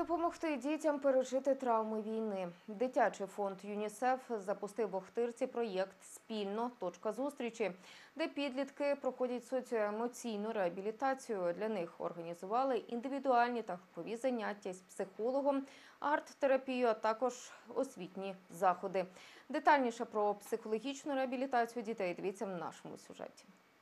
Допомогти дітям пережити травми війни. Дитячий фонд ЮНІСЕФ запустив в Охтирці проєкт «Спільно. Точка зустрічі», де підлітки проходять соціоемоційну реабілітацію. Для них організували індивідуальні та групові заняття з психологом, арт-терапію, а також освітні заходи. Детальніше про психологічну реабілітацію дітей дивіться в нашому сюжеті.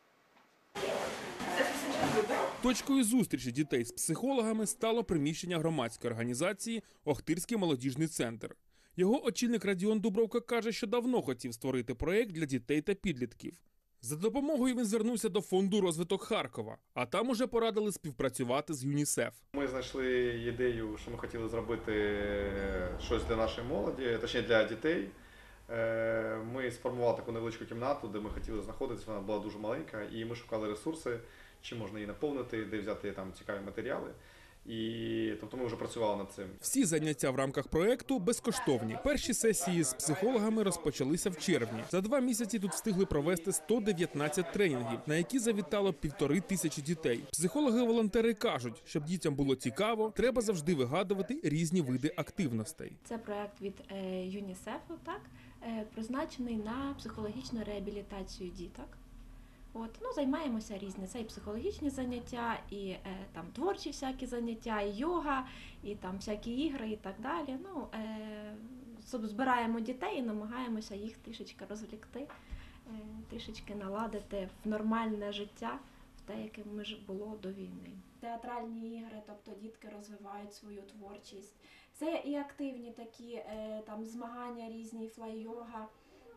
Точкою зустрічі дітей з психологами стало приміщення громадської організації «Охтирський молодіжний центр». Його очільник Радіон Дубровка каже, що давно хотів створити проєкт для дітей та підлітків. За допомогою він звернувся до фонду «Розвиток Харкова», а там уже порадили співпрацювати з ЮНІСЕФ. Ми знайшли ідею, що ми хотіли зробити щось для нашої молоді, точніше для дітей. Ми сформували таку невеличку кімнату, де ми хотіли знаходитися, вона була дуже маленька, і ми шукали ресурси, чим можна її наповнити, де взяти там цікаві матеріали. І тобто ми вже працювали над цим. Всі заняття в рамках проєкту безкоштовні. Перші сесії з психологами розпочалися в червні. За 2 місяці тут встигли провести 119 тренінгів, на які завітало 1500 дітей. Психологи-волонтери кажуть, щоб дітям було цікаво, треба завжди вигадувати різні види активностей. Це проєкт від ЮНІСЕФу, призначений на психологічну реабілітацію діток. Займаємося різні. Це і психологічні заняття, і там творчі всякі заняття, і йога, і там всякі ігри і так далі. Збираємо дітей і намагаємося їх трішечки розвлікти, трішечки наладити в нормальне життя, в те, яке було до війни. Театральні ігри, тобто дітки розвивають свою творчість. Це і активні такі там змагання різні, флай-йога.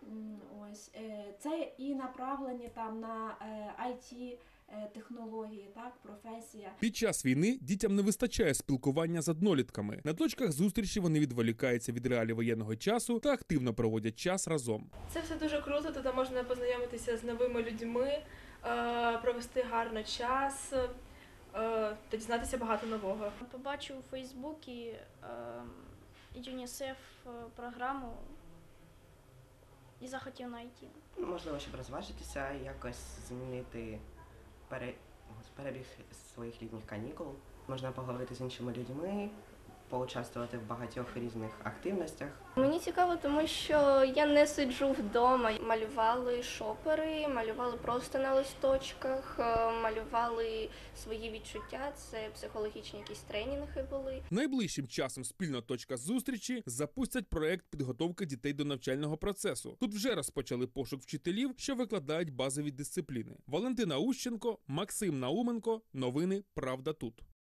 Це і направлені там на IT-технології, професія. Під час війни дітям не вистачає спілкування з однолітками. На точках зустрічі вони відволікаються від реалій воєнного часу та активно проводять час разом. Це все дуже круто, тут можна познайомитися з новими людьми, провести гарно час та дізнатися багато нового. Побачив у Фейсбуці ЮНІСЕФ програму і захотів знайти. Можливо, щоб розважитися, якось змінити перебіг своїх літніх канікул. Можна поговорити з іншими людьми, поучаствувати в багатьох різних активностях. Мені цікаво, тому що я не сиджу вдома. Малювали шопери, малювали просто на листочках, малювали свої відчуття, це психологічні якісь тренінги були. Найближчим часом «Спільна точка зустрічі» запустять проєкт підготовки дітей до навчального процесу. Тут вже розпочали пошук вчителів, що викладають базові дисципліни. Валентина Ущенко, Максим Науменко. Новини «Правда тут».